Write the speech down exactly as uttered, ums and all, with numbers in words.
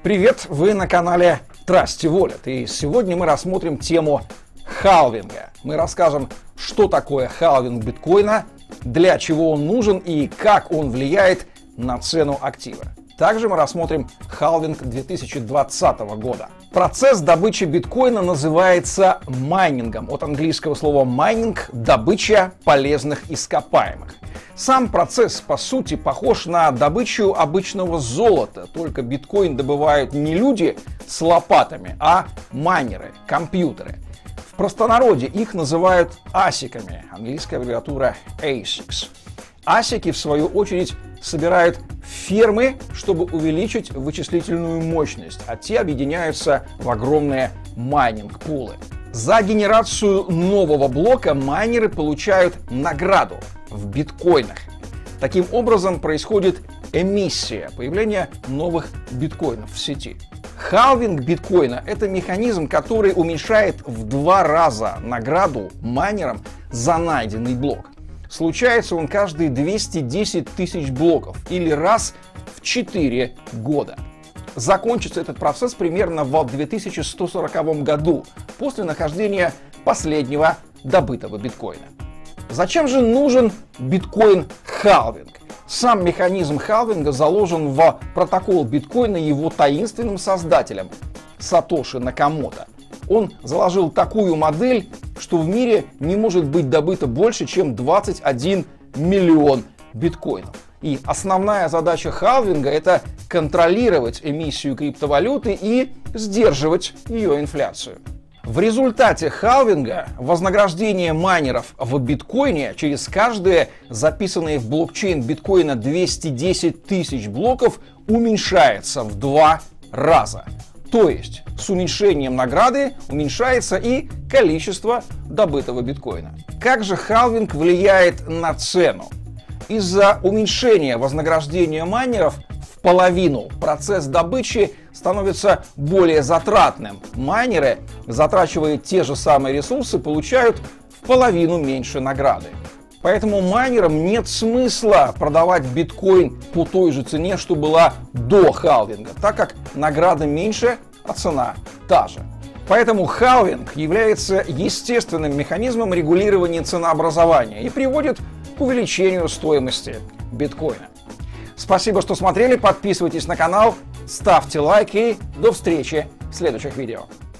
Привет, вы на канале Trusty Wallet, и сегодня мы рассмотрим тему халвинга. Мы расскажем, что такое халвинг биткоина, для чего он нужен и как он влияет на цену актива. Также мы рассмотрим халвинг две тысячи двадцатого года. Процесс добычи биткоина называется майнингом. От английского слова майнинг – добыча полезных ископаемых. Сам процесс, по сути, похож на добычу обычного золота, только биткоин добывают не люди с лопатами, а майнеры, компьютеры. В простонародье их называют асиками, английская аббревиатура эйсикс. Асики, в свою очередь, собирают фермы, чтобы увеличить вычислительную мощность, а те объединяются в огромные майнинг-пулы. За генерацию нового блока майнеры получают награду в биткоинах. Таким образом происходит эмиссия, появление новых биткоинов в сети. Халвинг биткоина – это механизм, который уменьшает в два раза награду майнерам за найденный блок. Случается он каждые двести десять тысяч блоков или раз в четыре года. Закончится этот процесс примерно в две тысячи сто сороковом году, после нахождения последнего добытого биткоина. Зачем же нужен биткоин-халвинг? Сам механизм халвинга заложен в протокол биткоина его таинственным создателем Сатоши Накамото. Он заложил такую модель, что в мире не может быть добыто больше, чем двадцать один миллион биткоинов. И основная задача халвинга – это контролировать эмиссию криптовалюты и сдерживать ее инфляцию. В результате халвинга вознаграждение майнеров в биткоине через каждые записанные в блокчейн биткоина двести десять тысяч блоков уменьшается в два раза. То есть с уменьшением награды уменьшается и количество добытого биткоина. Как же халвинг влияет на цену? Из-за уменьшения вознаграждения майнеров в половину процесс добычи становится более затратным. Майнеры, затрачивая те же самые ресурсы, получают в половину меньше награды. Поэтому майнерам нет смысла продавать биткоин по той же цене, что была до халвинга, так как награда меньше, а цена та же. Поэтому халвинг является естественным механизмом регулирования ценообразования и приводит к увеличению стоимости биткоина. Спасибо, что смотрели, подписывайтесь на канал, ставьте лайки и до встречи в следующих видео.